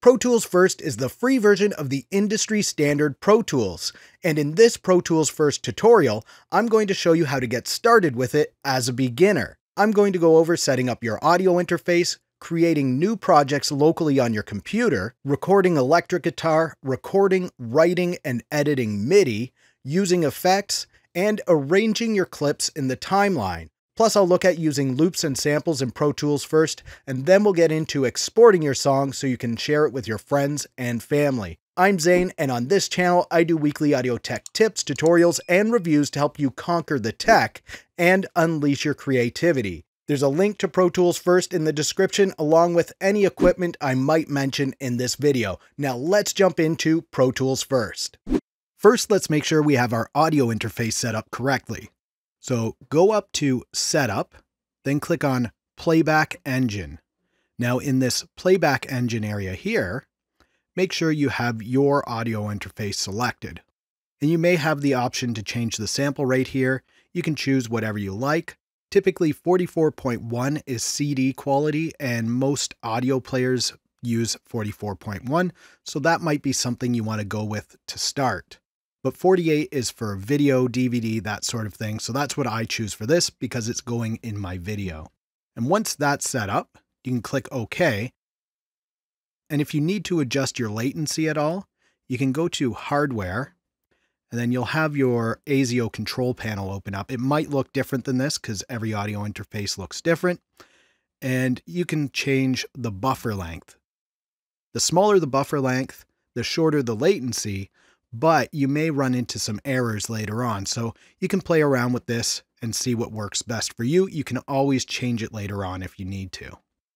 Pro Tools First is the free version of the industry standard Pro Tools, and in this Pro Tools First tutorial, I'm going to show you how to get started with it as a beginner. I'm going to go over setting up your audio interface, creating new projects locally on your computer, recording electric guitar, recording, writing, and editing MIDI, using effects, and arranging your clips in the timeline. Plus, I'll look at using loops and samples in Pro Tools First, and then we'll get into exporting your song so you can share it with your friends and family. I'm Zane, and on this channel, I do weekly audio tech tips, tutorials, and reviews to help you conquer the tech and unleash your creativity. There's a link to Pro Tools First in the description, along with any equipment I might mention in this video. Now let's jump into Pro Tools First. First, let's make sure we have our audio interface set up correctly. So go up to Setup, then click on Playback Engine. Now in this Playback Engine area here, make sure you have your audio interface selected. And you may have the option to change the sample rate here. You can choose whatever you like. Typically 44.1 is CD quality, and most audio players use 44.1, so that might be something you want to go with to start. But 48 is for video, DVD, that sort of thing. So that's what I choose for this because it's going in my video. And once that's set up, you can click OK. And if you need to adjust your latency at all, you can go to Hardware, and then you'll have your ASIO control panel open up. It might look different than this because every audio interface looks different. And you can change the buffer length. The smaller the buffer length, the shorter the latency, but you may run into some errors later on. So you can play around with this and see what works best for you. You can always change it later on if you need to.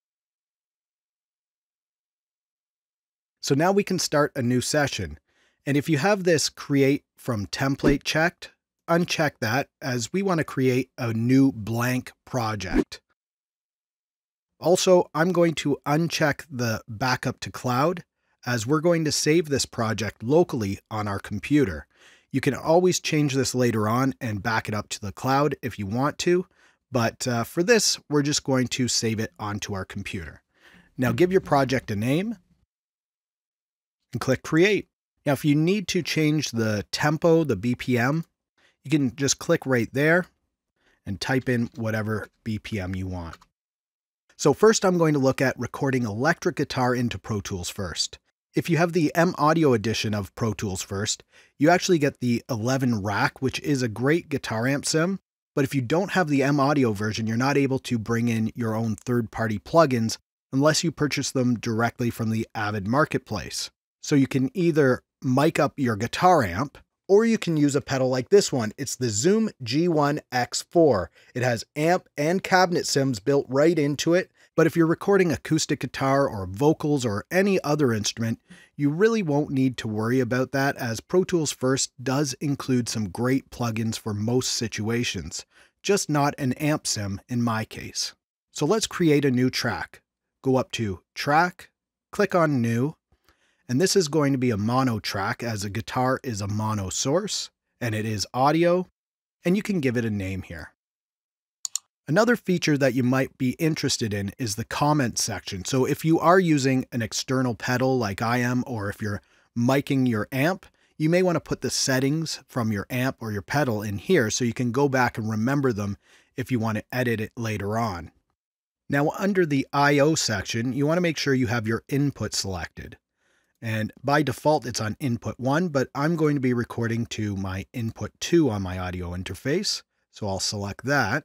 So now we can start a new session. And if you have this create from template checked, uncheck that as we want to create a new blank project. Also, I'm going to uncheck the backup to cloud, as we're going to save this project locally on our computer. You can always change this later on and back it up to the cloud if you want to, but for this, we're just going to save it onto our computer. Now give your project a name and click Create. Now if you need to change the tempo, the BPM, you can just click right there and type in whatever BPM you want. So first I'm going to look at recording electric guitar into Pro Tools First. If you have the M Audio edition of Pro Tools First, you actually get the 11 rack, which is a great guitar amp sim. But if you don't have the M Audio version, you're not able to bring in your own third-party plugins unless you purchase them directly from the Avid Marketplace. So you can either mic up your guitar amp, or you can use a pedal like this one. It's the Zoom G1 X4. It has amp and cabinet sims built right into it. But if you're recording acoustic guitar or vocals or any other instrument, you really won't need to worry about that, as Pro Tools First does include some great plugins for most situations, just not an amp sim in my case. So let's create a new track. Go up to Track, click on New, and this is going to be a mono track as a guitar is a mono source, and it is audio, and you can give it a name here. Another feature that you might be interested in is the comment section. So if you are using an external pedal like I am, or if you're micing your amp, you may want to put the settings from your amp or your pedal in here so you can go back and remember them if you want to edit it later on. Now under the I/O section, you want to make sure you have your input selected. And by default, it's on input 1, but I'm going to be recording to my input 2 on my audio interface. So I'll select that.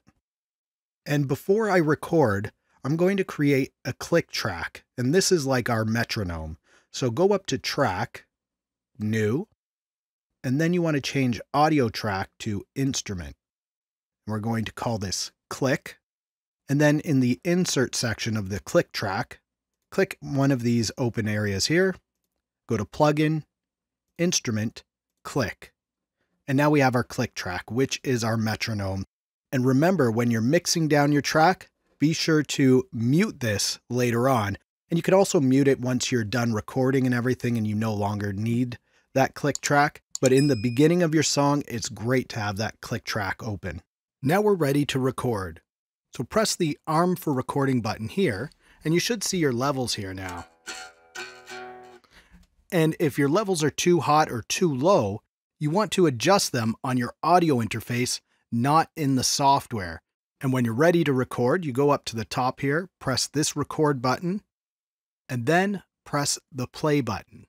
And before I record, I'm going to create a click track, and this is like our metronome. So go up to Track, New, and then you want to change Audio Track to Instrument. We're going to call this Click, and then in the Insert section of the click track, click one of these open areas here, go to Plugin, Instrument, Click. And now we have our click track, which is our metronome. And remember, when you're mixing down your track, be sure to mute this later on. And you can also mute it once you're done recording and everything and you no longer need that click track. But in the beginning of your song, it's great to have that click track open. Now we're ready to record. So press the Arm for Recording button here, and you should see your levels here now. And if your levels are too hot or too low, you want to adjust them on your audio interface, not in the software. And when you're ready to record, you go up to the top here, press this record button, and then press the play button.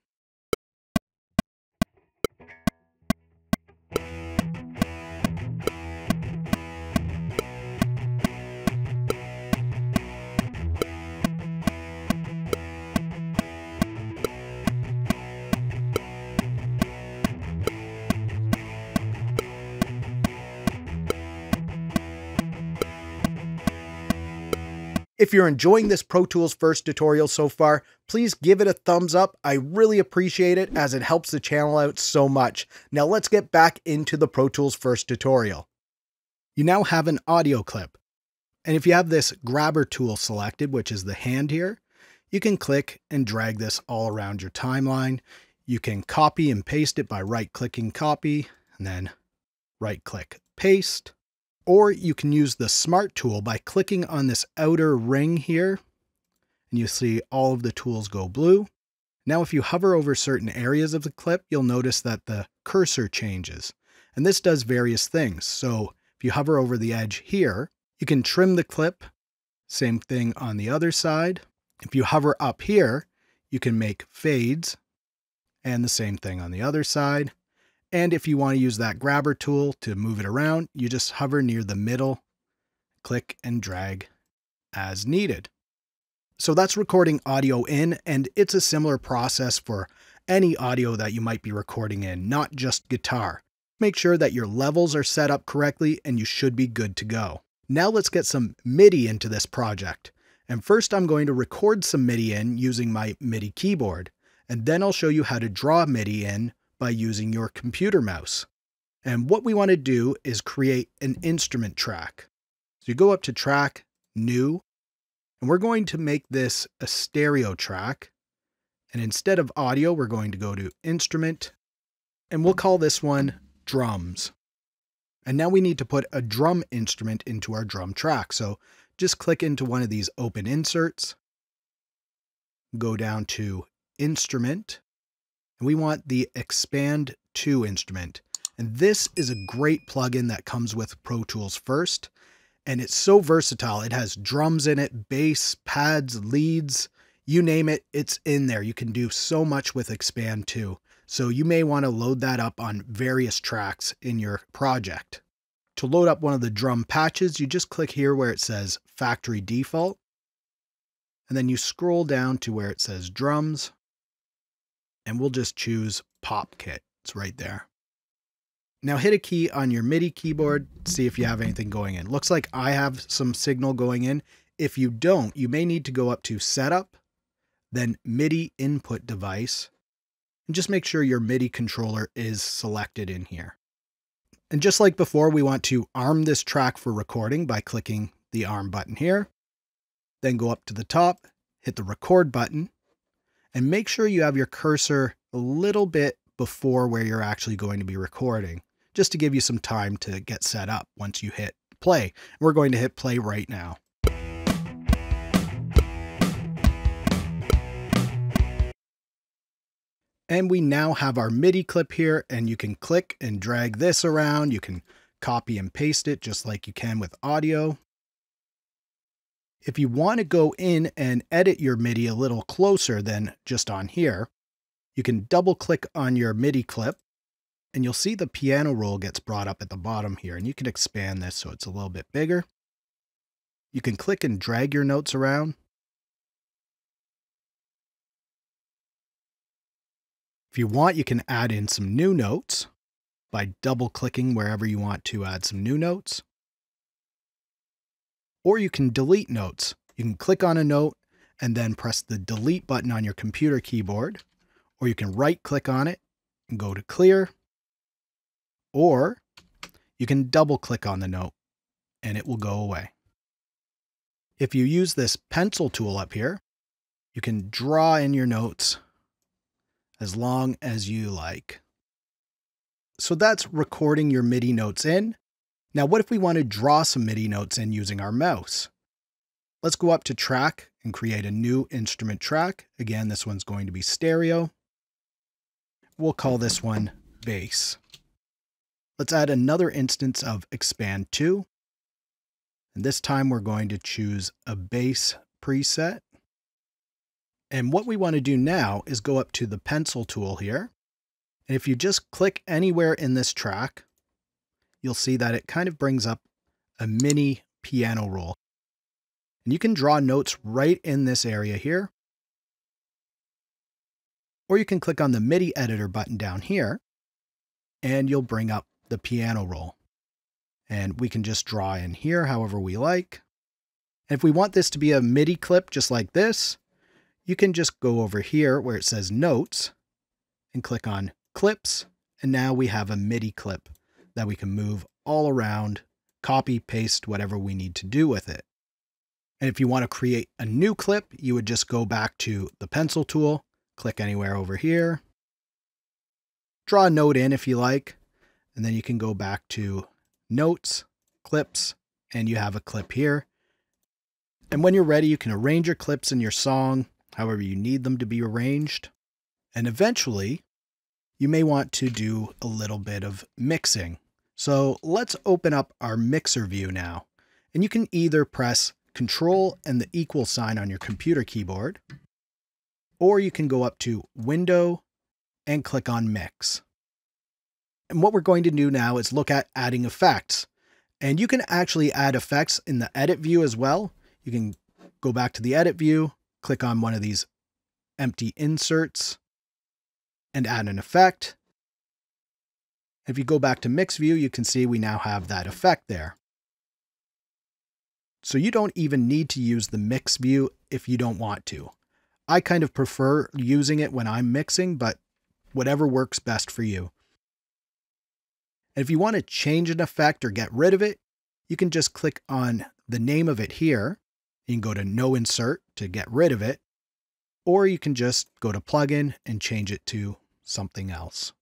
If you're enjoying this Pro Tools First tutorial so far, please give it a thumbs up. I really appreciate it as it helps the channel out so much. Now let's get back into the Pro Tools First tutorial. You now have an audio clip. And if you have this grabber tool selected, which is the hand here, you can click and drag this all around your timeline. You can copy and paste it by right-clicking copy and then right-click paste. Or you can use the Smart tool by clicking on this outer ring here, and you see all of the tools go blue. Now, if you hover over certain areas of the clip, you'll notice that the cursor changes, and this does various things. So if you hover over the edge here, you can trim the clip. Same thing on the other side. If you hover up here, you can make fades, and the same thing on the other side. And if you want to use that grabber tool to move it around, you just hover near the middle, click and drag as needed. So that's recording audio in, and it's a similar process for any audio that you might be recording in, not just guitar. Make sure that your levels are set up correctly and you should be good to go. Now let's get some MIDI into this project. And first I'm going to record some MIDI in using my MIDI keyboard, and then I'll show you how to draw MIDI in by using your computer mouse. And what we want to do is create an instrument track. So you go up to Track, New, and we're going to make this a stereo track. And instead of audio, we're going to go to Instrument, and we'll call this one Drums. And now we need to put a drum instrument into our drum track. So just click into one of these open inserts, go down to Instrument, and we want the Expand To instrument. And this is a great plugin that comes with Pro Tools First. And it's so versatile. It has drums in it, bass, pads, leads, you name it, it's in there. You can do so much with Expand To. So you may want to load that up on various tracks in your project. To load up one of the drum patches, you just click here where it says Factory Default. And then you scroll down to where it says Drums. And we'll just choose Pop Kit. It's right there. Now hit a key on your MIDI keyboard, see if you have anything going in. Looks like I have some signal going in. If you don't, you may need to go up to Setup, then MIDI Input Device, and just make sure your MIDI controller is selected in here. And just like before, we want to arm this track for recording by clicking the arm button here. Then go up to the top, hit the record button, and make sure you have your cursor a little bit before where you're actually going to be recording, just to give you some time to get set up once you hit play. We're going to hit play right now. And we now have our MIDI clip here, and you can click and drag this around. You can copy and paste it just like you can with audio. If you want to go in and edit your MIDI a little closer than just on here, you can double click on your MIDI clip, and you'll see the piano roll gets brought up at the bottom here, and you can expand this so it's a little bit bigger. You can click and drag your notes around. If you want, you can add in some new notes by double clicking wherever you want to add some new notes. Or you can delete notes. You can click on a note and then press the delete button on your computer keyboard, or you can right click on it and go to clear, or you can double click on the note and it will go away. If you use this pencil tool up here, you can draw in your notes as long as you like. So that's recording your MIDI notes in. Now, what if we want to draw some MIDI notes in using our mouse? Let's go up to Track and create a new instrument track. Again, this one's going to be stereo. we'll call this one bass. Let's add another instance of expand to. And this time we're going to choose a bass preset. And what we want to do now is go up to the pencil tool here. And if you just click anywhere in this track, you'll see that it kind of brings up a mini piano roll. And you can draw notes right in this area here. Or you can click on the MIDI editor button down here, and you'll bring up the piano roll. And we can just draw in here however we like. And if we want this to be a MIDI clip just like this, you can just go over here where it says Notes and click on Clips. And now we have a MIDI clip that we can move all around, copy, paste, whatever we need to do with it. And if you want to create a new clip, you would just go back to the pencil tool, click anywhere over here, draw a note in if you like, and then you can go back to Notes, Clips, and you have a clip here. And when you're ready, you can arrange your clips in your song however you need them to be arranged. And eventually, you may want to do a little bit of mixing. So let's open up our mixer view now. And you can either press Control and the equal sign on your computer keyboard, or you can go up to Window and click on Mix. And what we're going to do now is look at adding effects. And you can actually add effects in the edit view as well. You can go back to the edit view, click on one of these empty inserts, and add an effect. If you go back to mix view, you can see we now have that effect there. So you don't even need to use the mix view if you don't want to. I kind of prefer using it when I'm mixing, but whatever works best for you. And if you want to change an effect or get rid of it, you can just click on the name of it here. You can go to No Insert to get rid of it, or you can just go to Plugin and change it to something else.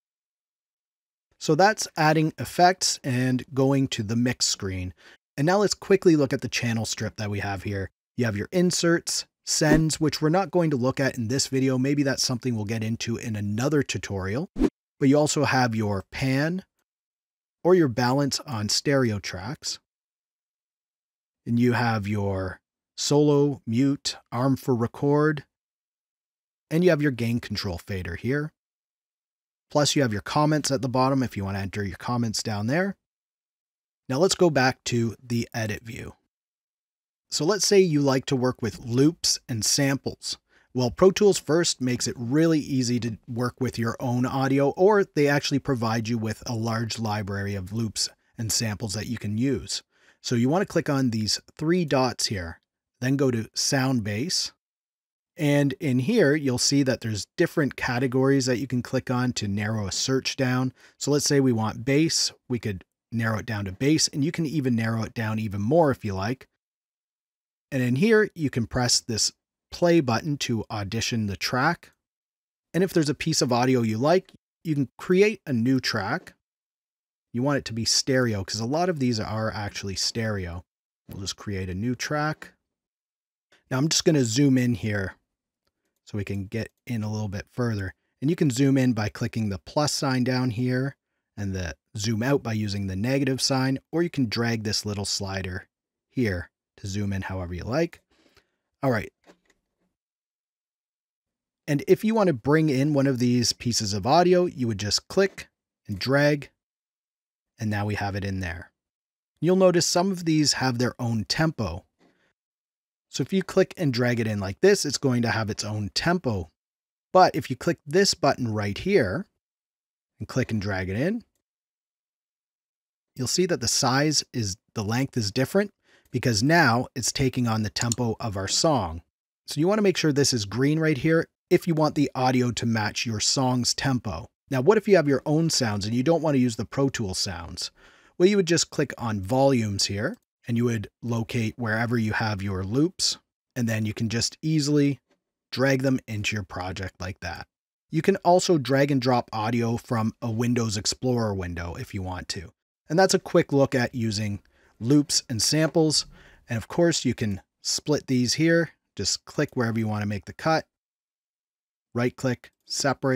So that's adding effects and going to the mix screen. And now let's quickly look at the channel strip that we have here. You have your inserts, sends, which we're not going to look at in this video. Maybe that's something we'll get into in another tutorial. But you also have your pan or your balance on stereo tracks. And you have your solo, mute, arm for record, and you have your gain control fader here. Plus you have your comments at the bottom if you want to enter your comments down there. Now let's go back to the edit view. So let's say you like to work with loops and samples. Well, Pro Tools First makes it really easy to work with your own audio, or they actually provide you with a large library of loops and samples that you can use. So you want to click on these three dots here, then go to Sound Bass. And in here, you'll see that there's different categories that you can click on to narrow a search down. So let's say we want bass, we could narrow it down to bass, and you can even narrow it down even more if you like. And in here, you can press this play button to audition the track. And if there's a piece of audio you like, you can create a new track. You want it to be stereo because a lot of these are actually stereo. We'll just create a new track. Now I'm just going to zoom in here so we can get in a little bit further. And you can zoom in by clicking the plus sign down here and the zoom out by using the negative sign, or you can drag this little slider here to zoom in however you like. All right. And if you want to bring in one of these pieces of audio, you would just click and drag, and now we have it in there. You'll notice some of these have their own tempo. So if you click and drag it in like this, it's going to have its own tempo. But if you click this button right here and click and drag it in, you'll see that the length is different because now it's taking on the tempo of our song. So you want to make sure this is green right here if you want the audio to match your song's tempo. Now, what if you have your own sounds and you don't want to use the Pro Tools sounds? Well, you would just click on volumes here and you would locate wherever you have your loops, and then you can just easily drag them into your project like that. You can also drag and drop audio from a Windows Explorer window if you want to. And that's a quick look at using loops and samples. And of course, you can split these here. Just click wherever you want to make the cut. Right click, separate,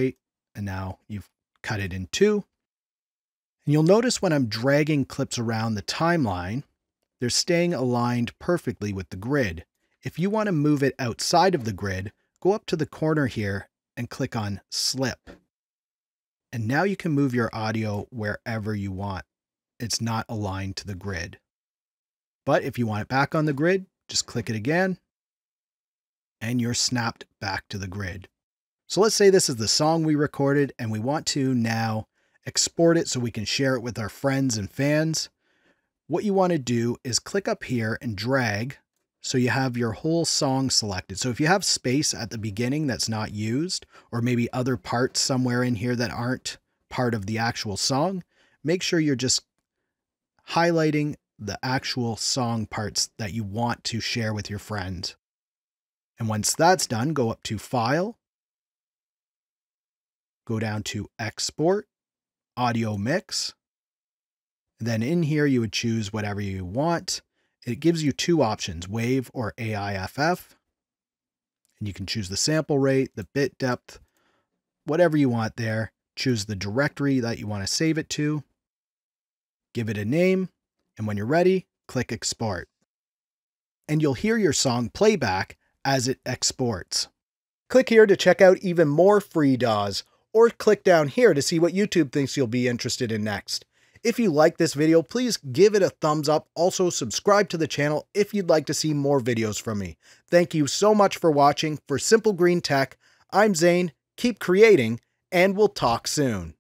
And now you've cut it in two. And you'll notice when I'm dragging clips around the timeline, they're staying aligned perfectly with the grid. If you want to move it outside of the grid, go up to the corner here and click on Slip. And now you can move your audio wherever you want. It's not aligned to the grid. But if you want it back on the grid, just click it again, and you're snapped back to the grid. So let's say this is the song we recorded, and we want to now export it so we can share it with our friends and fans. What you want to do is click up here and drag so you have your whole song selected. So if you have space at the beginning that's not used, or maybe other parts somewhere in here that aren't part of the actual song, make sure you're just highlighting the actual song parts that you want to share with your friends. And once that's done, go up to File, go down to Export, Audio Mix. Then in here, you would choose whatever you want. It gives you two options, WAV or AIFF. And you can choose the sample rate, the bit depth, whatever you want there. Choose the directory that you want to save it to. Give it a name. And when you're ready, click Export. And you'll hear your song playback as it exports. Click here to check out even more free DAWs, or click down here to see what YouTube thinks you'll be interested in next. If you like this video, please give it a thumbs up. Also, subscribe to the channel if you'd like to see more videos from me. Thank you so much for watching. For Simple Green Tech, I'm Zane. Keep creating, and we'll talk soon.